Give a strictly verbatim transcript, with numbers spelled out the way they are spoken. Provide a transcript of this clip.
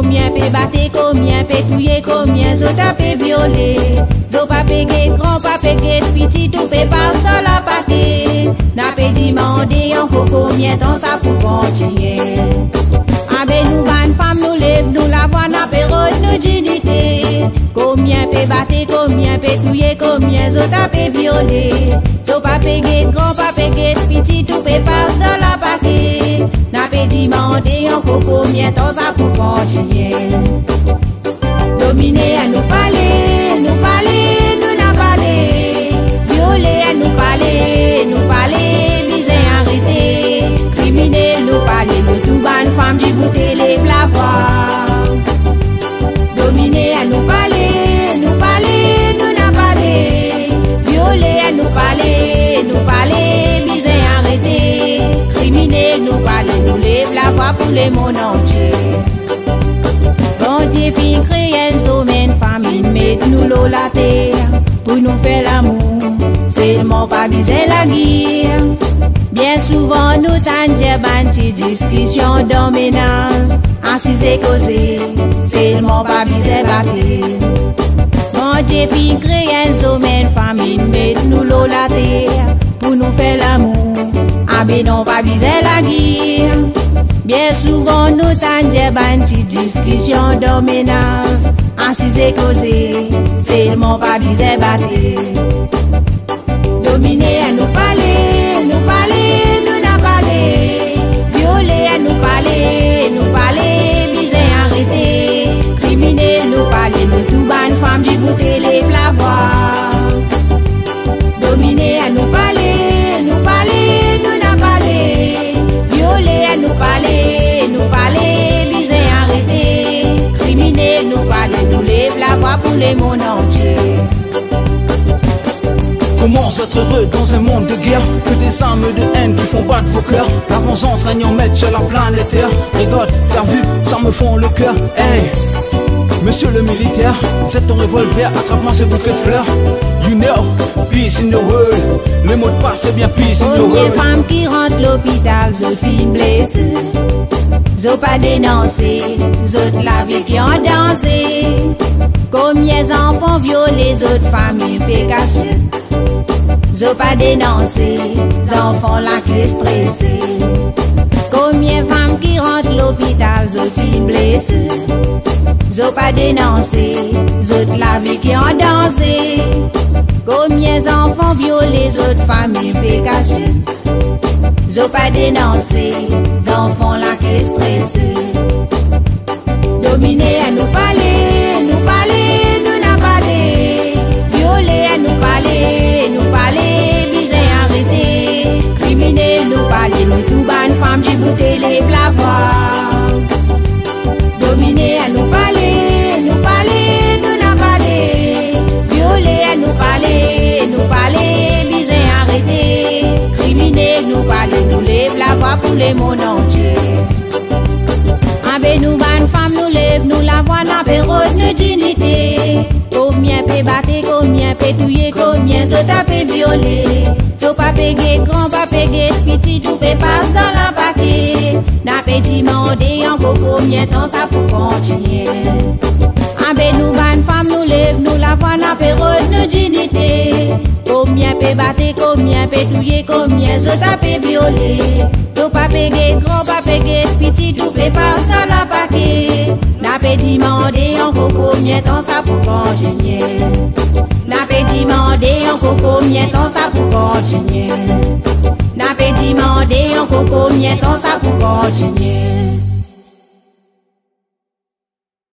combien peut battre, combien peut tuer, combien zota peut violer. Zo pa pe get, grand pa pe get, petit tout peut passer dans la paquet. N'a pas demandé encore combien de temps ça pour continuer. Ah ben nous ban femme nous lève, nous la voix n'a pas notre dignité. Combien peut battre, combien peut tuer, combien zota peut violer. Zo pa pe get, grand pa pe get, petit tout peut passer dans la paquet. N'a pas demandé encore combien de temps ça pour continuer. Dominer à nous parler, nous parler, nous n'a parler. Violer à nous parler, nous parler, misé arrêter. Criminel nous parler, nous tout ban femme du bouté les plavoirs. Dominer à nous parler, nous parler, nous n'a parler. Violer à nous parler, nous parler, misé arrêter. Criminel nous parler, nous les plavoirs pour les mon entier. Bon Dieu fin créer une zone famine, met nous l'eau la terre pour nous faire l'amour, seulement pas viser la guerre. Bien souvent nous t'en banti discussion dans ménage, assis et causé, seulement pas viser battre. Bon Dieu fin créer une zone famine, met nous l'eau la terre pour nous faire l'amour, ah mais non pas viser la guerre. Bien souvent nous t'en banti discussion dans ménage, assis et causé, seulement pas viser battre. Dominer à nous parler, nous parler, nous n'a parler. Violer à nous parler, nous parler, viser arrêter. Criminel nous parler, nous tout ban femme du bouté les plavoirs. Dominer à nous parler, nous parler, nous n'a parler. Violer à nous parler, nous parler, viser arrêter. Criminel nous parler, nous lève la voix pour les mon entier. Comment être heureux dans un monde de guerre, que des armes de haine qui font battre vos cœurs. La vengeance règne en maître sur la planète Terre. Rigole, car vu, ça me fond le cœur. Hey, monsieur le militaire, c'est ton revolver, attrape-moi ce bouquet de fleurs. You know, peace in the world. Le mot de passe c'est bien peace in the world. Combien femmes qui rentrent l'hôpital, zo fin blessées, zo pas dénoncé, zot la vie qui ont dansé. Combien enfants violés, autres familles pécassées, zo pas dénoncé, enfants là qui stressés. Combien femmes qui rentrent l'hôpital, zo fin blessées, zo pas dénoncé, zot la vie qui ont dansé. Combien enfants violés, autres familles pécassées, zo pas dénoncé, enfants là qui stressés. Dominer à nous parler, nous parler, nous n'a parler. Violer à nous parler, nous parler, viser arrêter. Criminel nous parler, nous tout ban femme du bouté les plavoirs. Dominer à nous parler, nous parler, nous n'a parler. Violer à nous parler, nous parler, viser arrêter. Criminel nous parler, nous lève la voix pour les mon entier. Nous ban femme nous lève, nous la voix n'a pas notre dignité. Combien peut battre, combien peut tuer, combien zota peut violer. Zo pa pe get, grand pa pe get, petit tout peut passer dans la paquet. N'a pas demandé encore combien de temps ça pour continuer. Ah ben nous ban femme nous lève, nous la voix n'a pas notre dignité. Combien peut battre, combien peut tuer, combien zota peut violer. Zo pa pe get, grand pa pe get, petit tout peut passer dans la paquet. N'a pas demandé encore combien de temps ça pour continuer. N'a pas demandé encore combien de temps ça pour continuer. N'a pas demandé encore combien de temps ça pour continuer.